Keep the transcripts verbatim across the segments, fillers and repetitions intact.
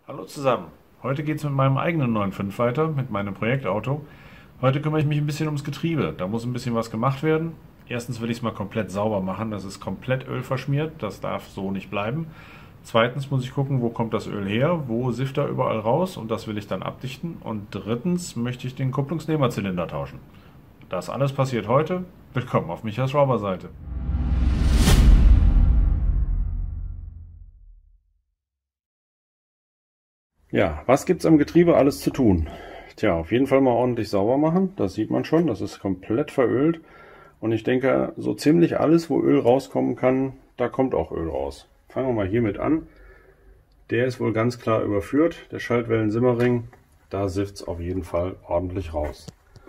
Hallo zusammen. Heute geht es mit meinem eigenen neun fünf weiter, mit meinem Projektauto. Heute kümmere ich mich ein bisschen ums Getriebe. Da muss ein bisschen was gemacht werden. Erstens will ich es mal komplett sauber machen. Das ist komplett ölverschmiert. Das darf so nicht bleiben. Zweitens muss ich gucken, wo kommt das Öl her, wo sifft er überall raus, und das will ich dann abdichten. Und drittens möchte ich den Kupplungsnehmerzylinder tauschen. Das alles passiert heute. Willkommen auf Michas Schrauberseite. Ja, was gibt's am Getriebe alles zu tun? Tja, auf jeden Fall mal ordentlich sauber machen. Das sieht man schon, das ist komplett verölt. Und ich denke, so ziemlich alles, wo Öl rauskommen kann, da kommt auch Öl raus. Fangen wir mal hiermit an. Der ist wohl ganz klar überführt, der Schaltwellen-Simmerring. Da sifft's auf jeden Fall ordentlich raus.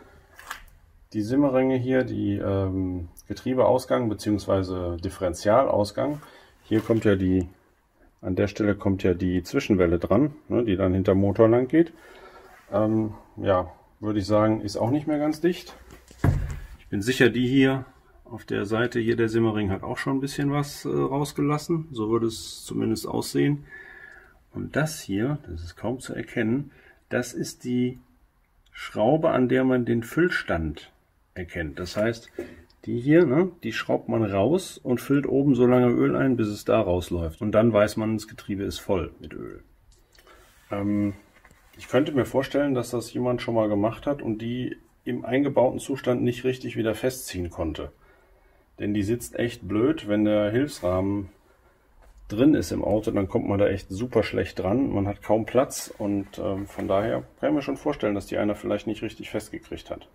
Die Simmerringe hier, die ähm, Getriebeausgang bzw. Differentialausgang. Hier kommt ja die An der Stelle kommt ja die Zwischenwelle dran, ne, die dann hinter Motor lang geht. Ähm, ja, würde ich sagen, ist auch nicht mehr ganz dicht. Ich bin sicher, die hier auf der Seite hier, der Simmerring, hat auch schon ein bisschen was äh, rausgelassen. So würde es zumindest aussehen. Und das hier, das ist kaum zu erkennen, das ist die Schraube, an der man den Füllstand erkennt. Das heißt, die hier, ne, die schraubt man raus und füllt oben so lange Öl ein, bis es da rausläuft. Und dann weiß man, das Getriebe ist voll mit Öl. Ähm, ich könnte mir vorstellen, dass das jemand schon mal gemacht hat und die im eingebauten Zustand nicht richtig wieder festziehen konnte. Denn die sitzt echt blöd. Wenn der Hilfsrahmen drin ist im Auto, dann kommt man da echt super schlecht dran. Man hat kaum Platz und ähm, von daher kann ich mir schon vorstellen, dass die einer vielleicht nicht richtig festgekriegt hat.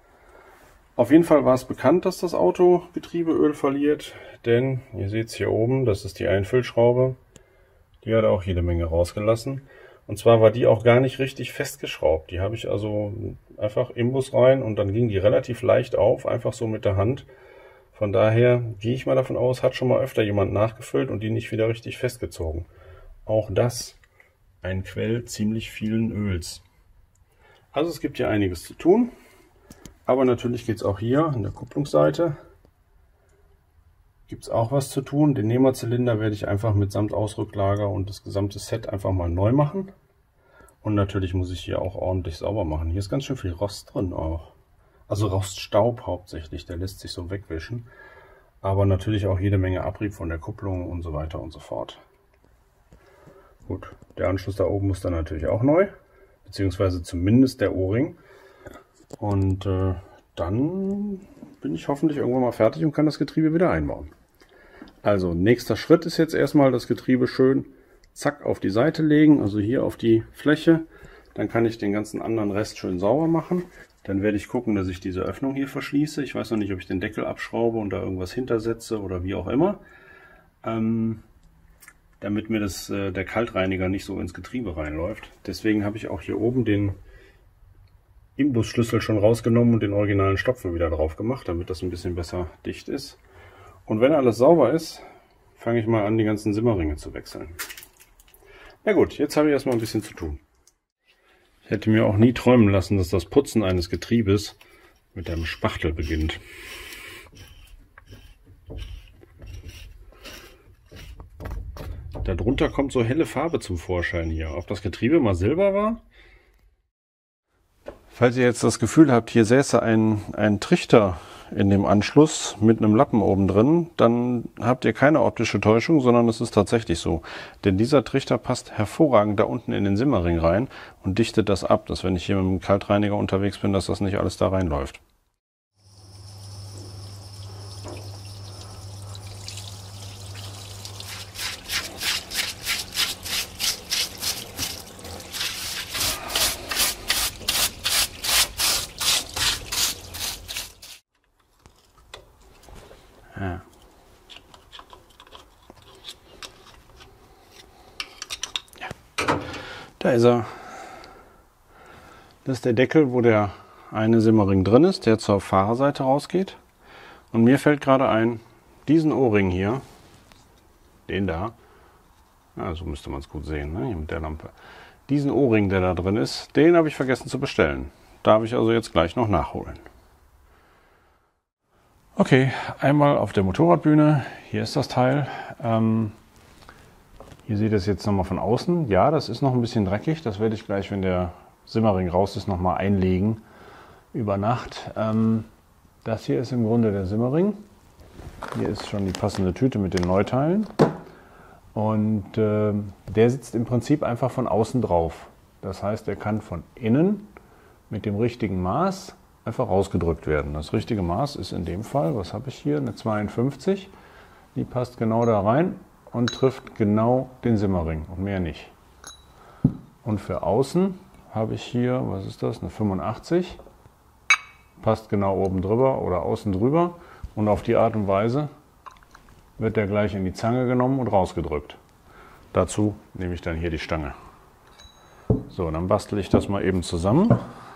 Auf jeden Fall war es bekannt, dass das Auto Getriebeöl verliert, denn ihr seht es hier oben, das ist die Einfüllschraube, die hat auch jede Menge rausgelassen. Und zwar war die auch gar nicht richtig festgeschraubt. Die habe ich also einfach im Bus rein und dann ging die relativ leicht auf, einfach so mit der Hand. Von daher gehe ich mal davon aus, hat schon mal öfter jemand nachgefüllt und die nicht wieder richtig festgezogen. Auch das ein Quell ziemlich vielen Öls. Also es gibt hier einiges zu tun. Aber natürlich geht es auch hier an der Kupplungsseite. Gibt es auch was zu tun. Den Nehmerzylinder werde ich einfach mitsamt Ausrücklager und das gesamte Set einfach mal neu machen. Und natürlich muss ich hier auch ordentlich sauber machen. Hier ist ganz schön viel Rost drin auch. Also Roststaub hauptsächlich, der lässt sich so wegwischen. Aber natürlich auch jede Menge Abrieb von der Kupplung und so weiter und so fort. Gut, der Anschluss da oben muss dann natürlich auch neu. Beziehungsweise zumindest der O-Ring. Und äh, dann bin ich hoffentlich irgendwann mal fertig und kann das Getriebe wieder einbauen. Also nächster Schritt ist jetzt erstmal das Getriebe schön zack auf die Seite legen, also hier auf die Fläche. Dann kann ich den ganzen anderen Rest schön sauber machen. Dann werde ich gucken, dass ich diese Öffnung hier verschließe. Ich weiß noch nicht, ob ich den Deckel abschraube und da irgendwas hintersetze oder wie auch immer. Ähm, damit mir das, äh, der Kaltreiniger nicht so ins Getriebe reinläuft. Deswegen habe ich auch hier oben den Imbusschlüssel schon rausgenommen und den originalen Stopfen wieder drauf gemacht, damit das ein bisschen besser dicht ist. Und wenn alles sauber ist, fange ich mal an, die ganzen Simmerringe zu wechseln. Na gut, jetzt habe ich erstmal ein bisschen zu tun. Ich hätte mir auch nie träumen lassen, dass das Putzen eines Getriebes mit einem Spachtel beginnt. Darunter kommt so helle Farbe zum Vorschein hier. Ob das Getriebe mal Silber war? Falls ihr jetzt das Gefühl habt, hier säße ein, ein Trichter in dem Anschluss mit einem Lappen oben drin, dann habt ihr keine optische Täuschung, sondern es ist tatsächlich so. Denn dieser Trichter passt hervorragend da unten in den Simmerring rein und dichtet das ab, dass wenn ich hier mit dem Kaltreiniger unterwegs bin, dass das nicht alles da reinläuft. Ja. Ja. Da ist er. Das ist der Deckel, wo der eine Simmerring drin ist, der zur Fahrerseite rausgeht. Und mir fällt gerade ein, diesen O-Ring hier, den da, ja, so müsste man es gut sehen, ne, hier mit der Lampe. Diesen O-Ring, der da drin ist, den habe ich vergessen zu bestellen. Darf ich also jetzt gleich noch nachholen. Okay, einmal auf der Motorradbühne. Hier ist das Teil. Ähm, Ihr seht es jetzt nochmal von außen. Ja, das ist noch ein bisschen dreckig. Das werde ich gleich, wenn der Simmering raus ist, nochmal einlegen über Nacht. Ähm, das hier ist im Grunde der Simmering. Hier ist schon die passende Tüte mit den Neuteilen. Und äh, der sitzt im Prinzip einfach von außen drauf. Das heißt, er kann von innen mit dem richtigen Maß einfach rausgedrückt werden. Das richtige Maß ist in dem Fall, was habe ich hier, eine zweiundfünfzig. Die passt genau da rein und trifft genau den Simmering und mehr nicht. Und für außen habe ich hier, was ist das, eine fünfundachtzig. Passt genau oben drüber oder außen drüber. Und auf die Art und Weise wird der gleich in die Zange genommen und rausgedrückt. Dazu nehme ich dann hier die Stange. So, dann bastel ich das mal eben zusammen.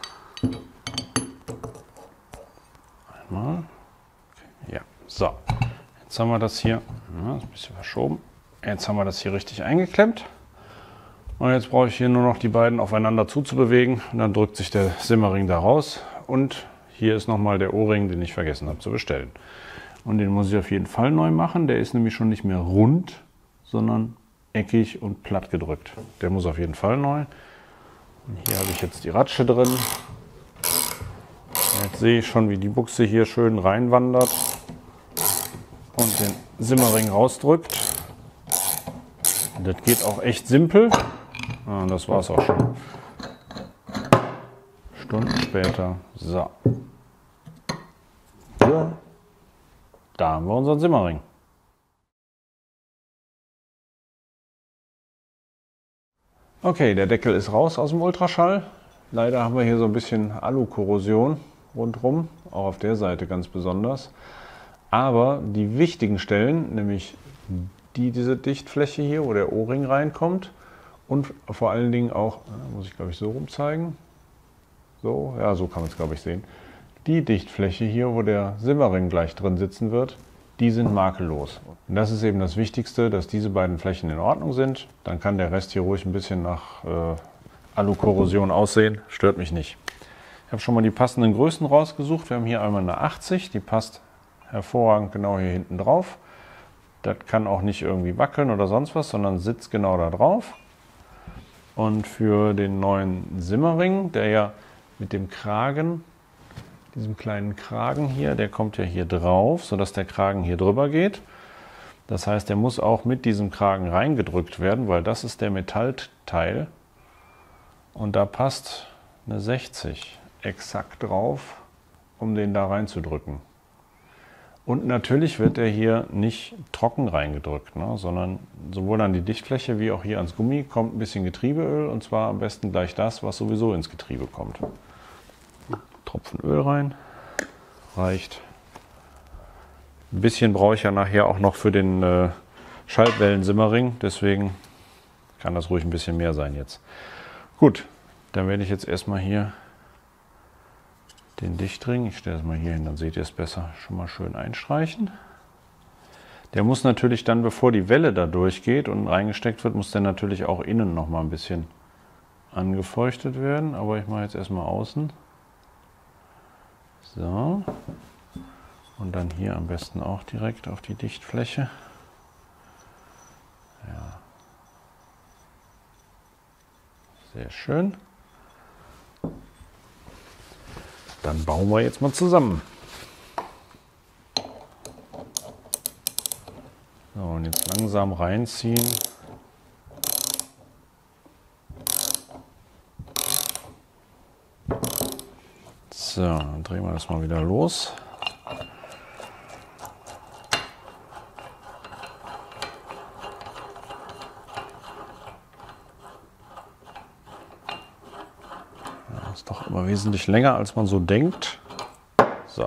Einmal. Ja, so. Jetzt haben wir das hier, ja, ist ein bisschen verschoben. Jetzt haben wir das hier richtig eingeklemmt. Und jetzt brauche ich hier nur noch die beiden aufeinander zuzubewegen. Und dann drückt sich der Simmering da raus. Und hier ist nochmal der O-Ring, den ich vergessen habe zu bestellen. Und den muss ich auf jeden Fall neu machen. Der ist nämlich schon nicht mehr rund, sondern eckig und platt gedrückt. Der muss auf jeden Fall neu. Und hier habe ich jetzt die Ratsche drin. Jetzt sehe ich schon, wie die Buchse hier schön reinwandert und den Simmering rausdrückt. Das geht auch echt simpel. Ah, das war es auch schon. Stunden später. So. Ja. Da haben wir unseren Simmering. Okay, der Deckel ist raus aus dem Ultraschall. Leider haben wir hier so ein bisschen Alu-Korrosion rundherum, auch auf der Seite ganz besonders. Aber die wichtigen Stellen, nämlich die, diese Dichtfläche hier, wo der O-Ring reinkommt und vor allen Dingen auch, muss ich glaube ich so rum zeigen, so, ja, so kann man es glaube ich sehen, die Dichtfläche hier, wo der Simmering gleich drin sitzen wird, die sind makellos. Und das ist eben das Wichtigste, dass diese beiden Flächen in Ordnung sind. Dann kann der Rest hier ruhig ein bisschen nach äh, Alu-Korrosion aussehen, stört mich nicht. Ich habe schon mal die passenden Größen rausgesucht. Wir haben hier einmal eine achtzig, die passt hervorragend genau hier hinten drauf. Das kann auch nicht irgendwie wackeln oder sonst was, sondern sitzt genau da drauf. Und für den neuen Simmering, der ja mit dem Kragen, diesem kleinen Kragen hier, der kommt ja hier drauf, sodass der Kragen hier drüber geht. Das heißt, der muss auch mit diesem Kragen reingedrückt werden, weil das ist der Metallteil. Und da passt eine sechzig exakt drauf, um den da reinzudrücken. Und natürlich wird er hier nicht trocken reingedrückt, ne, sondern sowohl an die Dichtfläche wie auch hier ans Gummi kommt ein bisschen Getriebeöl, und zwar am besten gleich das, was sowieso ins Getriebe kommt. Tropfen Öl rein, reicht. Ein bisschen brauche ich ja nachher auch noch für den äh, Schaltwellen-Simmering, deswegen kann das ruhig ein bisschen mehr sein jetzt. Gut, dann werde ich jetzt erstmal hier den Dichtring, ich stelle es mal hier hin, dann seht ihr es besser, schon mal schön einstreichen. Der muss natürlich dann, bevor die Welle da durchgeht und reingesteckt wird, muss der natürlich auch innen noch mal ein bisschen angefeuchtet werden, aber ich mache jetzt erstmal außen. So. Und dann hier am besten auch direkt auf die Dichtfläche. Ja. Sehr schön. Dann bauen wir jetzt mal zusammen. So, und jetzt langsam reinziehen. So, dann drehen wir das mal wieder los. Das ist doch immer wesentlich länger, als man so denkt. So.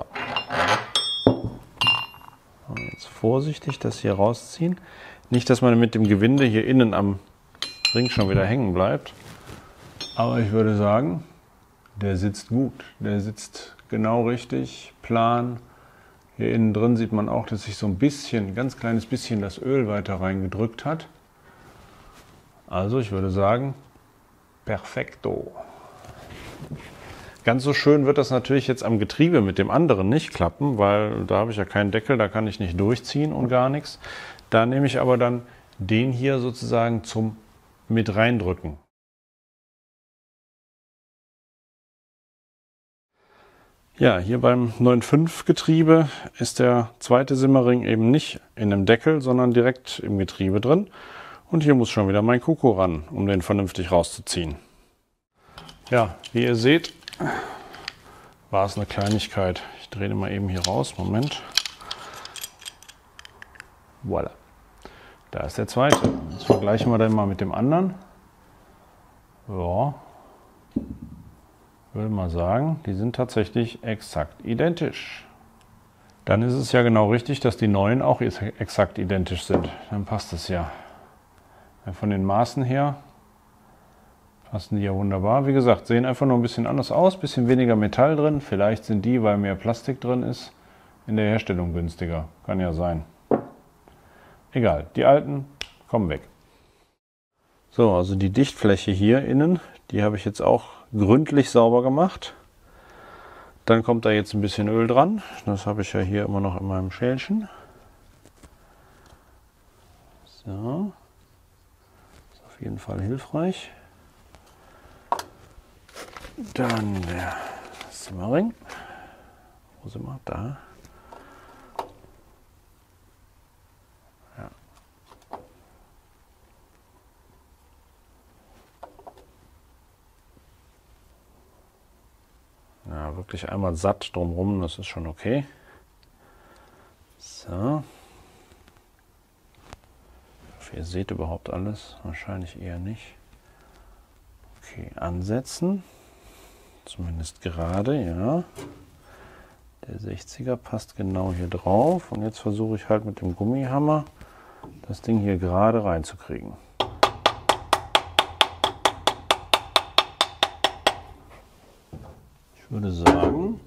Und jetzt vorsichtig das hier rausziehen. Nicht, dass man mit dem Gewinde hier innen am Ring schon wieder hängen bleibt. Aber ich würde sagen, der sitzt gut. Der sitzt genau richtig, plan. Hier innen drin sieht man auch, dass sich so ein bisschen, ein ganz kleines bisschen das Öl weiter reingedrückt hat. Also ich würde sagen, perfekto. Ganz so schön wird das natürlich jetzt am Getriebe mit dem anderen nicht klappen, weil da habe ich ja keinen Deckel, da kann ich nicht durchziehen und gar nichts. Da nehme ich aber dann den hier sozusagen zum mit reindrücken. Ja, hier beim neun Komma fünf Getriebe ist der zweite Simmerring eben nicht in dem Deckel, sondern direkt im Getriebe drin. Und hier muss schon wieder mein Kuko ran, um den vernünftig rauszuziehen. Ja, wie ihr seht, war es eine Kleinigkeit. Ich drehe den mal eben hier raus. Moment. Voilà. Da ist der zweite. Jetzt vergleichen wir den mal mit dem anderen. Ja. Würde mal sagen, die sind tatsächlich exakt identisch. Dann ist es ja genau richtig, dass die neuen auch exakt identisch sind. Dann passt es ja. Von den Maßen her passen die ja wunderbar. Wie gesagt, sehen einfach nur ein bisschen anders aus, ein bisschen weniger Metall drin. Vielleicht sind die, weil mehr Plastik drin ist, in der Herstellung günstiger. Kann ja sein. Egal, die alten kommen weg. So, also die Dichtfläche hier innen, die habe ich jetzt auch gründlich sauber gemacht. Dann kommt da jetzt ein bisschen Öl dran. Das habe ich ja hier immer noch in meinem Schälchen. So. Ist auf jeden Fall hilfreich. Dann der Simmering. Wo sind wir? Da. Ja. Ja, wirklich einmal satt drumherum, das ist schon okay. So. Ich hoffe, ihr seht überhaupt alles. Wahrscheinlich eher nicht. Okay, ansetzen. Zumindest gerade, ja. Der sechziger passt genau hier drauf. Und jetzt versuche ich halt mit dem Gummihammer das Ding hier gerade reinzukriegen. Ich würde sagen,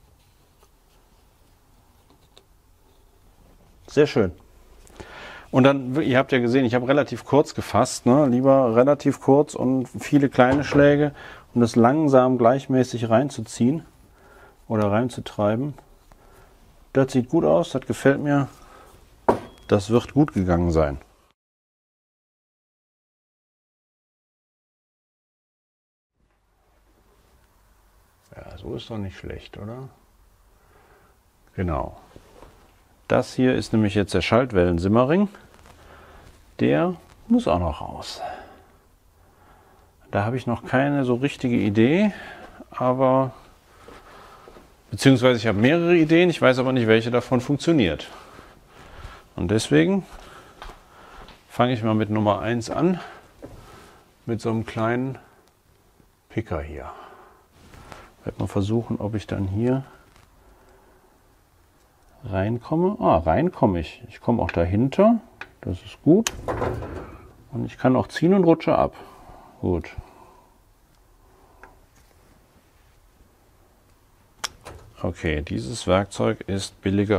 sehr schön. Und dann, ihr habt ja gesehen, ich habe relativ kurz gefasst, ne? Lieber relativ kurz und viele kleine Schläge, um das langsam gleichmäßig reinzuziehen oder reinzutreiben. Das sieht gut aus, das gefällt mir. Das wird gut gegangen sein. Ja, so ist doch nicht schlecht, oder? Genau. Das hier ist nämlich jetzt der Schaltwellen-Simmering. Der muss auch noch raus. Da habe ich noch keine so richtige Idee, aber beziehungsweise ich habe mehrere Ideen, ich weiß aber nicht, welche davon funktioniert. Und deswegen fange ich mal mit Nummer eins an, mit so einem kleinen Picker hier. Ich werde mal versuchen, ob ich dann hier reinkomme. Ah, rein komme ich. Ich komme auch dahinter. Das ist gut. Und ich kann auch ziehen und rutsche ab. Gut. Okay, dieses Werkzeug ist billiger.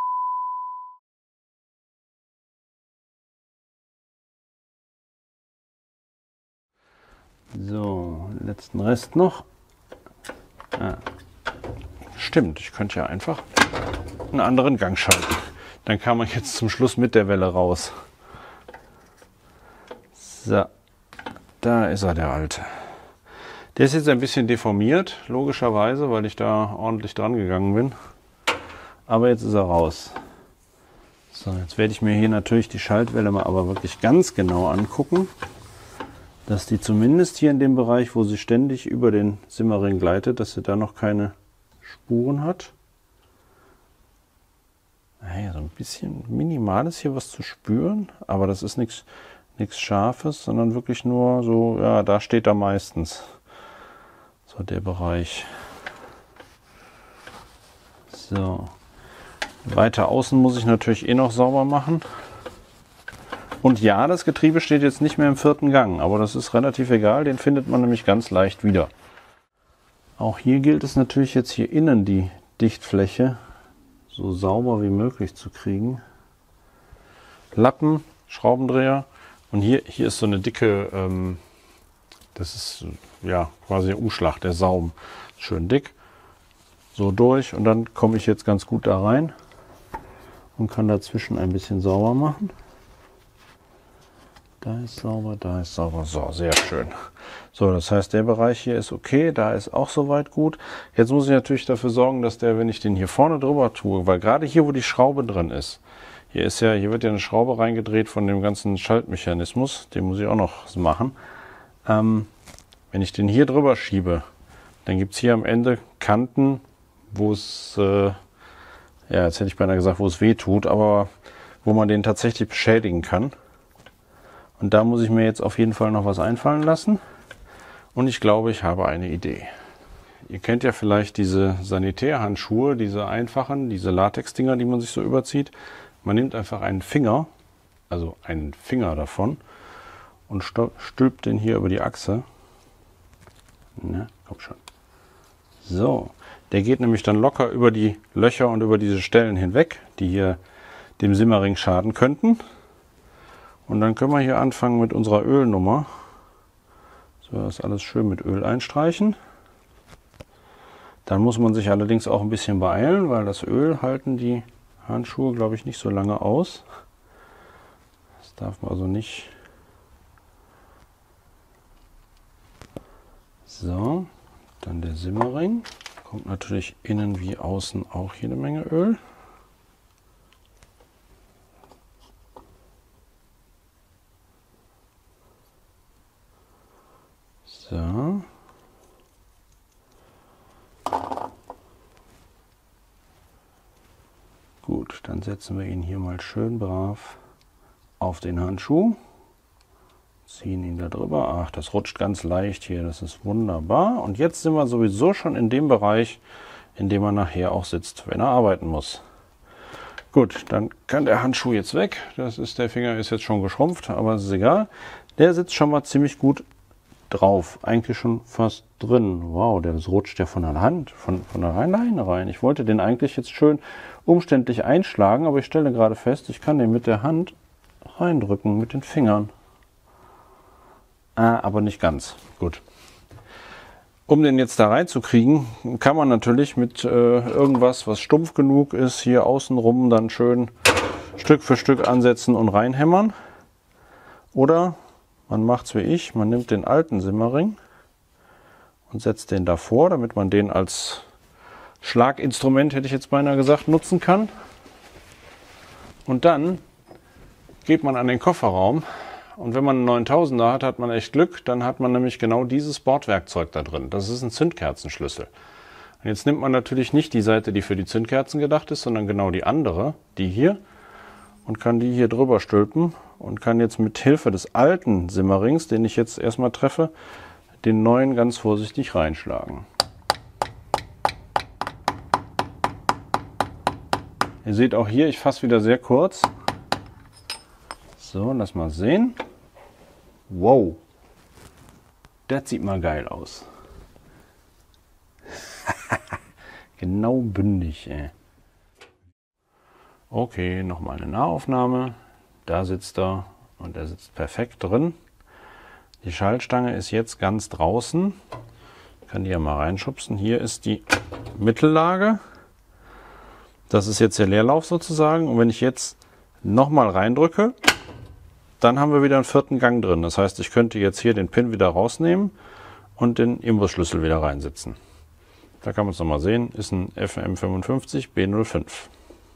So, letzten Rest noch. Ah. Stimmt, ich könnte ja einfach einen anderen Gang schalten. Dann kam man jetzt zum Schluss mit der Welle raus. So, da ist er, der alte. Der ist jetzt ein bisschen deformiert, logischerweise, weil ich da ordentlich dran gegangen bin. Aber jetzt ist er raus. So, jetzt werde ich mir hier natürlich die Schaltwelle mal aber wirklich ganz genau angucken, dass die zumindest hier in dem Bereich, wo sie ständig über den Simmering gleitet, dass sie da noch keine Spuren hat. Naja, so ein bisschen minimales hier was zu spüren, aber das ist nichts nichts Scharfes, sondern wirklich nur so, ja, da steht er meistens. So der Bereich. So. Weiter außen muss ich natürlich eh noch sauber machen. Und ja, das Getriebe steht jetzt nicht mehr im vierten Gang, aber das ist relativ egal, den findet man nämlich ganz leicht wieder. Auch hier gilt es natürlich jetzt hier innen die Dichtfläche so sauber wie möglich zu kriegen. Lappen, Schraubendreher und hier, hier ist so eine dicke, ähm, das ist ja quasi ein Umschlag, der Saum. Schön dick, so durch und dann komme ich jetzt ganz gut da rein und kann dazwischen ein bisschen sauber machen. Da ist sauber, da ist sauber. So, sehr schön. So, das heißt, der Bereich hier ist okay, da ist auch soweit gut. Jetzt muss ich natürlich dafür sorgen, dass der, wenn ich den hier vorne drüber tue, weil gerade hier, wo die Schraube drin ist, hier ist ja, hier wird ja eine Schraube reingedreht von dem ganzen Schaltmechanismus, den muss ich auch noch machen. Ähm, wenn ich den hier drüber schiebe, dann gibt es hier am Ende Kanten, wo es, äh, ja, jetzt hätte ich beinahe gesagt, wo es weh tut, aber wo man den tatsächlich beschädigen kann. Und da muss ich mir jetzt auf jeden Fall noch was einfallen lassen. Und ich glaube, ich habe eine Idee. Ihr kennt ja vielleicht diese Sanitärhandschuhe, diese einfachen, diese Latex-Dinger, die man sich so überzieht. Man nimmt einfach einen Finger, also einen Finger davon, und stülpt den hier über die Achse. Na, komm schon. So, der geht nämlich dann locker über die Löcher und über diese Stellen hinweg, die hier dem Simmering schaden könnten. Und dann können wir hier anfangen mit unserer Ölnummer. So, das alles schön mit Öl einstreichen. Dann muss man sich allerdings auch ein bisschen beeilen, weil das Öl halten die Handschuhe, glaube ich, nicht so lange aus. Das darf man also nicht. So, dann der Simmering. Kommt natürlich innen wie außen auch jede Menge Öl. So. Gut, dann setzen wir ihn hier mal schön brav auf den Handschuh. Ziehen ihn da drüber. Ach, das rutscht ganz leicht hier, das ist wunderbar. Und jetzt sind wir sowieso schon in dem Bereich, in dem er nachher auch sitzt, wenn er arbeiten muss. Gut, dann kann der Handschuh jetzt weg. Das ist, der Finger ist jetzt schon geschrumpft, aber es ist egal. Der sitzt schon mal ziemlich gut drauf, eigentlich schon fast drin. Wow, der rutscht ja von der Hand, von, von der Leine rein. Ich wollte den eigentlich jetzt schön umständlich einschlagen, aber ich stelle gerade fest, ich kann den mit der Hand reindrücken, mit den Fingern. Ah, aber nicht ganz. Gut. Um den jetzt da reinzukriegen, kann man natürlich mit äh, irgendwas, was stumpf genug ist, hier außenrum dann schön Stück für Stück ansetzen und reinhämmern. Oder man macht es wie ich, man nimmt den alten Simmering und setzt den davor, damit man den als Schlaginstrument, hätte ich jetzt beinahe gesagt, nutzen kann. Und dann geht man an den Kofferraum und wenn man einen neuntausender hat, hat man echt Glück, dann hat man nämlich genau dieses Bordwerkzeug da drin. Das ist ein Zündkerzenschlüssel. Und jetzt nimmt man natürlich nicht die Seite, die für die Zündkerzen gedacht ist, sondern genau die andere, die hier, und kann die hier drüber stülpen und kann jetzt mit Hilfe des alten Simmerings, den ich jetzt erstmal treffe, den neuen ganz vorsichtig reinschlagen. Ihr seht auch hier, ich fasse wieder sehr kurz. So, lass mal sehen. Wow, das sieht mal geil aus. Genau bündig, ey. Okay, nochmal eine Nahaufnahme. Da sitzt er und er sitzt perfekt drin. Die Schaltstange ist jetzt ganz draußen. Ich kann die ja mal reinschubsen. Hier ist die Mittellage. Das ist jetzt der Leerlauf sozusagen. Und wenn ich jetzt nochmal reindrücke, dann haben wir wieder einen vierten Gang drin. Das heißt, ich könnte jetzt hier den Pin wieder rausnehmen und den Imbusschlüssel wieder reinsetzen. Da kann man es nochmal sehen. Ist ein F M fünfundfünfzig B null fünf.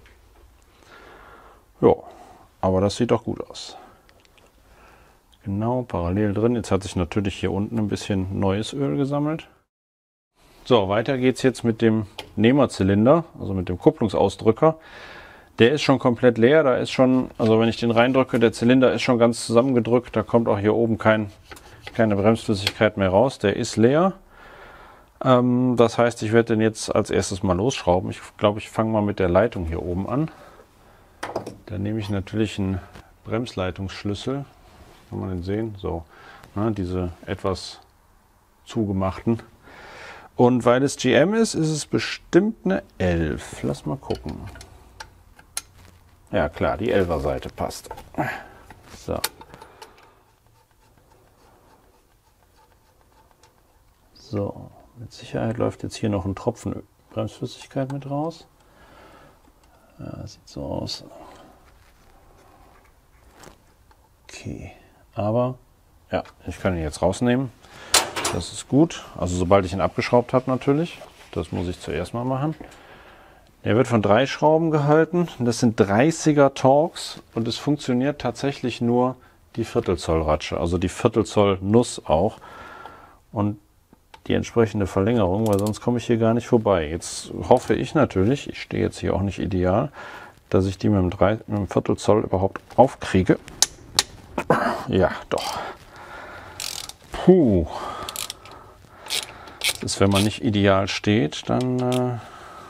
Ja, aber das sieht doch gut aus. Genau, parallel drin. Jetzt hat sich natürlich hier unten ein bisschen neues Öl gesammelt. So, weiter geht es jetzt mit dem Nehmerzylinder, also mit dem Kupplungsausdrücker. Der ist schon komplett leer. Da ist schon, also wenn ich den reindrücke, der Zylinder ist schon ganz zusammengedrückt. Da kommt auch hier oben kein, keine Bremsflüssigkeit mehr raus. Der ist leer. Ähm, das heißt, ich werde den jetzt als erstes mal losschrauben. Ich glaube, ich fange mal mit der Leitung hier oben an. Da nehme ich natürlich einen Bremsleitungsschlüssel. Kann man den sehen? So, ne, diese etwas zugemachten. Und weil es G M ist, ist es bestimmt eine elf. Lass mal gucken. Ja klar, die elfer Seite passt. So. So, mit Sicherheit läuft jetzt hier noch ein Tropfen Bremsflüssigkeit mit raus. Ja, sieht so aus. Okay, Aber ja, ich kann ihn jetzt rausnehmen. Das ist gut. Also sobald ich ihn abgeschraubt habe natürlich. Das muss ich zuerst mal machen. Er wird von drei Schrauben gehalten. Das sind dreißiger Torx und es funktioniert tatsächlich nur die Viertelzoll-Ratsche, also die Viertelzoll-Nuss auch. Und die entsprechende Verlängerung, weil sonst komme ich hier gar nicht vorbei. Jetzt hoffe ich natürlich, ich stehe jetzt hier auch nicht ideal, dass ich die mit dem, drei, mit dem Viertelzoll überhaupt aufkriege. Ja, doch. Puh. Das ist, wenn man nicht ideal steht, dann äh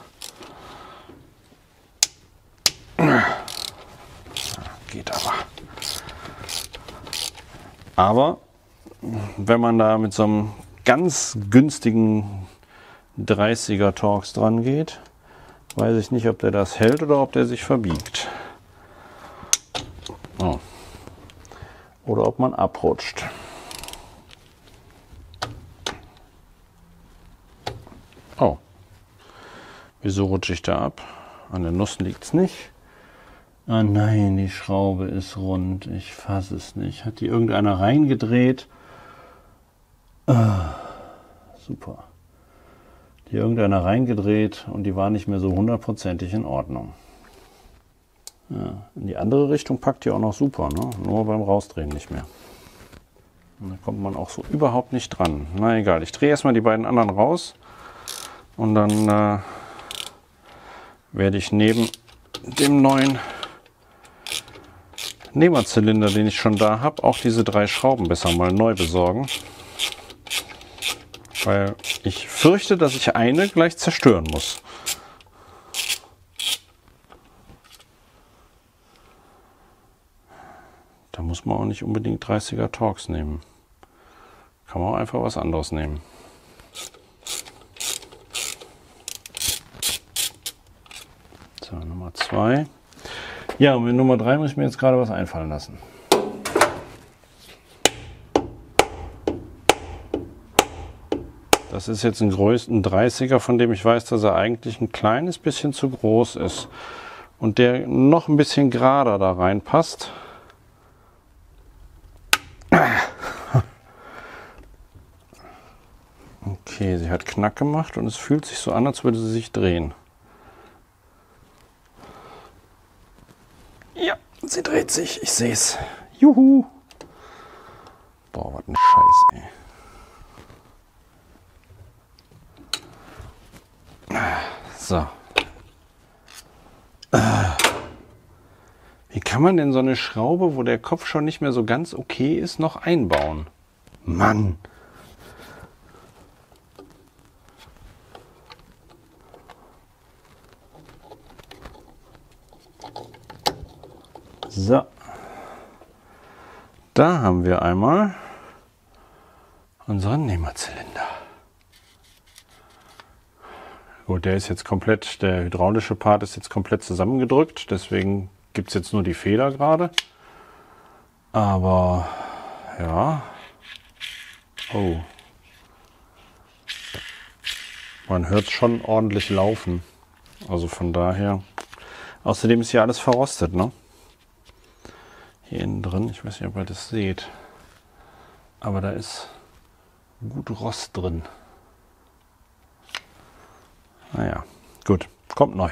geht aber. Aber wenn man da mit so einem ganz günstigen dreißiger Torx dran geht, weiß ich nicht, ob der das hält oder ob der sich verbiegt. Oh. Oder ob man abrutscht. Oh. Wieso rutsche ich da ab? An der Nuss liegt es nicht. Ah nein, die Schraube ist rund. Ich fasse es nicht. Hat die irgendeiner reingedreht? Ah, super. Die irgendeiner reingedreht und die war nicht mehr so hundertprozentig in Ordnung. Ja, in die andere Richtung packt die auch noch super, ne? Nur beim Rausdrehen nicht mehr. Und da kommt man auch so überhaupt nicht dran. Na egal, ich drehe erstmal die beiden anderen raus und dann äh, werde ich neben dem neuen Nehmerzylinder, den ich schon da habe, auch diese drei Schrauben besser mal neu besorgen. Weil ich fürchte, dass ich eine gleich zerstören muss. Da muss man auch nicht unbedingt dreißiger Torx nehmen. Kann man auch einfach was anderes nehmen. So, Nummer zwei. Ja, und mit Nummer drei muss ich mir jetzt gerade was einfallen lassen. Das ist jetzt ein größten dreißiger, von dem ich weiß, dass er eigentlich ein kleines bisschen zu groß ist. Und der noch ein bisschen gerader da reinpasst. Okay, sie hat Knack gemacht und es fühlt sich so an, als würde sie sich drehen. Ja, sie dreht sich, ich sehe es. Juhu! Boah, was ein Scheiß, ey. So. Wie kann man denn so eine Schraube, wo der Kopf schon nicht mehr so ganz okay ist, noch einbauen? Mann! So. Da haben wir einmal unseren Nehmerzylinder. Gut, der ist jetzt komplett, der hydraulische Part ist jetzt komplett zusammengedrückt, deswegen gibt es jetzt nur die Feder gerade. Aber ja. Oh. Man hört es schon ordentlich laufen. Also von daher. Außerdem ist hier alles verrostet, ne? Hier innen drin, ich weiß nicht, ob ihr das seht. Aber da ist gut Rost drin. Naja, gut, kommt neu.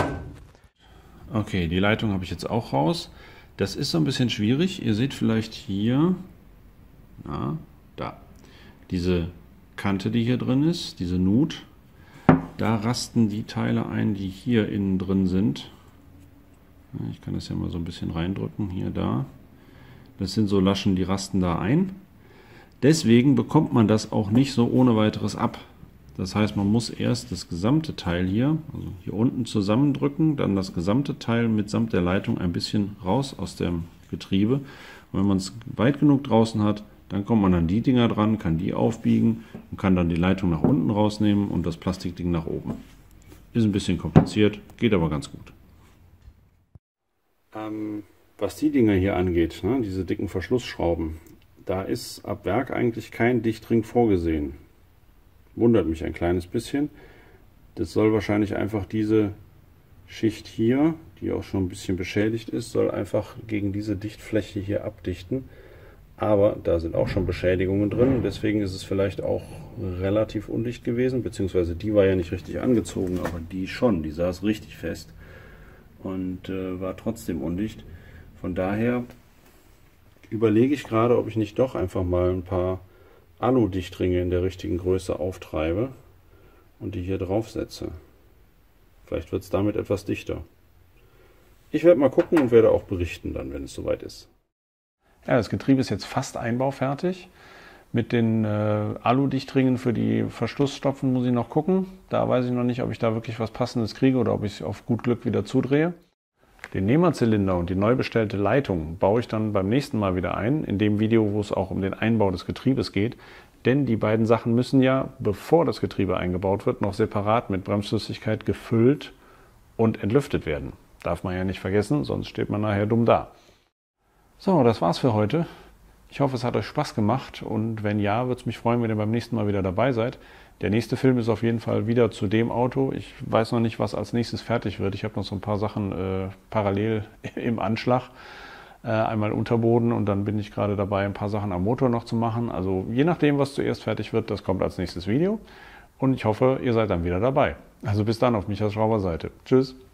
Okay, die Leitung habe ich jetzt auch raus. Das ist so ein bisschen schwierig. Ihr seht vielleicht hier, na, da, diese Kante, die hier drin ist, diese Nut. Da rasten die Teile ein, die hier innen drin sind. Ich kann das ja mal so ein bisschen reindrücken, hier, da. Das sind so Laschen, die rasten da ein. Deswegen bekommt man das auch nicht so ohne weiteres ab. Das heißt, man muss erst das gesamte Teil hier, also hier unten zusammendrücken, dann das gesamte Teil mitsamt der Leitung ein bisschen raus aus dem Getriebe. Und wenn man es weit genug draußen hat, dann kommt man an die Dinger dran, kann die aufbiegen und kann dann die Leitung nach unten rausnehmen und das Plastikding nach oben. Ist ein bisschen kompliziert, geht aber ganz gut. Ähm, was die Dinger hier angeht, ne, diese dicken Verschlussschrauben, da ist ab Werk eigentlich kein Dichtring vorgesehen. Wundert mich ein kleines bisschen. Das soll wahrscheinlich einfach diese Schicht hier, die auch schon ein bisschen beschädigt ist, soll einfach gegen diese Dichtfläche hier abdichten. Aber da sind auch schon Beschädigungen drin. Deswegen ist es vielleicht auch relativ undicht gewesen. Beziehungsweise die war ja nicht richtig angezogen, aber die schon. Die saß richtig fest und äh, war trotzdem undicht. Von daher überlege ich gerade, ob ich nicht doch einfach mal ein paar Alu-Dichtringe in der richtigen Größe auftreibe und die hier drauf setze. Vielleicht wird es damit etwas dichter. Ich werde mal gucken und werde auch berichten dann, wenn es soweit ist. Ja, das Getriebe ist jetzt fast einbaufertig. Mit den äh, Alu-Dichtringen für die Verschlussstopfen muss ich noch gucken. Da weiß ich noch nicht, ob ich da wirklich was Passendes kriege oder ob ich es auf gut Glück wieder zudrehe. Den Nehmerzylinder und die neu bestellte Leitung baue ich dann beim nächsten Mal wieder ein, in dem Video, wo es auch um den Einbau des Getriebes geht. Denn die beiden Sachen müssen ja, bevor das Getriebe eingebaut wird, noch separat mit Bremsflüssigkeit gefüllt und entlüftet werden. Darf man ja nicht vergessen, sonst steht man nachher dumm da. So, das war's für heute. Ich hoffe, es hat euch Spaß gemacht und wenn ja, würde es mich freuen, wenn ihr beim nächsten Mal wieder dabei seid. Der nächste Film ist auf jeden Fall wieder zu dem Auto. Ich weiß noch nicht, was als nächstes fertig wird. Ich habe noch so ein paar Sachen äh, parallel im Anschlag. Äh, einmal Unterboden und dann bin ich gerade dabei, ein paar Sachen am Motor noch zu machen. Also je nachdem, was zuerst fertig wird, das kommt als nächstes Video. Und ich hoffe, ihr seid dann wieder dabei. Also bis dann auf Michas Schrauber Seite. Tschüss.